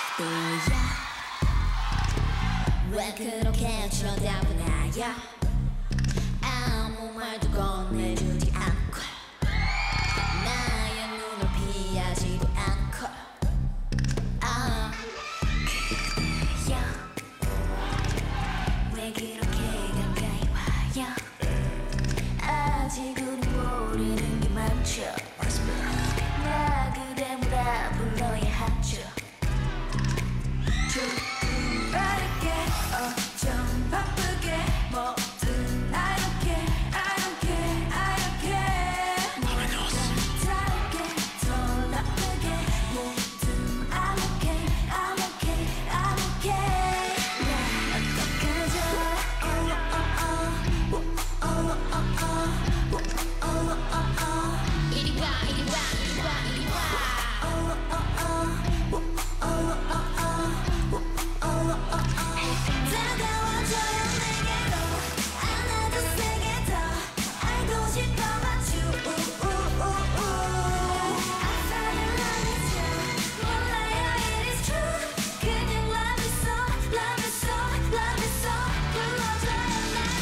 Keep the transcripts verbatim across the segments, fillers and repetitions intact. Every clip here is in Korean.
또야 왜 그렇게 쳐다보나요 아무 말도 건네주지 않고 나의 눈을 피하지도 않고 아 그대여 왜 그렇게 가까이 와요 아직은 모르는 게 많죠 나 그대 뭐라 불러야 하죠 조금 빠르게 어 좀 바쁘게 뭐든 I don't care I don't care I don't care 뭐든 다르게 더 나쁘게 뭐든 I'm okay I'm okay I'm okay 나 어떡하죠 oh oh oh oh oh oh oh oh oh oh 이리 와 이리 와 이리 와 이리 와 oh oh oh oh oh oh 다가와줘요 내게로 안아줘 세게 더 알고 싶어 맞추 I fell in love with you 몰라요 it is true 그냥 love you so love you so love you so 불러줘요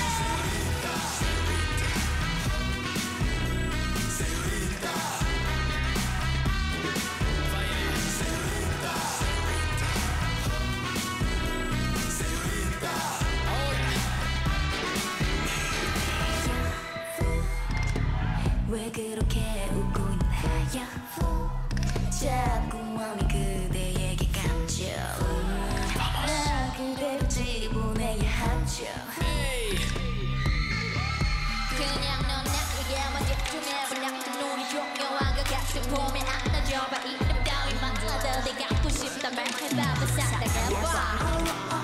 왜 그렇게 웃고 있나요 자꾸 마음이 그대에게 갔죠 나 그대로 지보내야 하죠 그냥 넌 나에게만 집중해버려 그 눈이 종려와 그 같은 봄에 안아줘봐 이름 따위만 하다 내가 갖고 싶단 말 해봐 살다가봐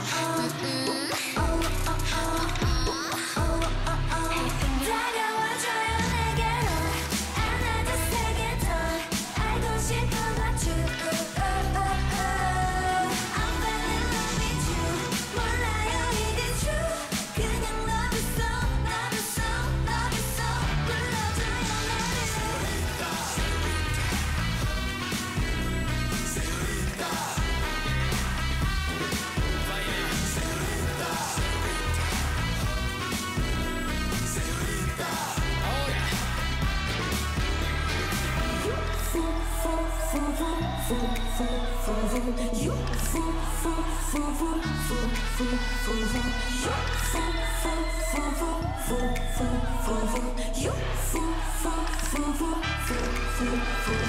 You fool, fool, fool, fool, fool, fool, fool, fool. You fool, fool, fool, fool, fool, fool, fool, fool. You fool, fool, fool, fool, fool, fool, fool,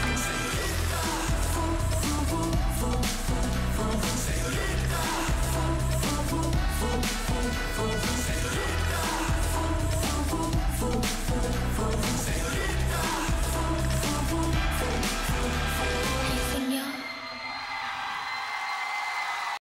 fool.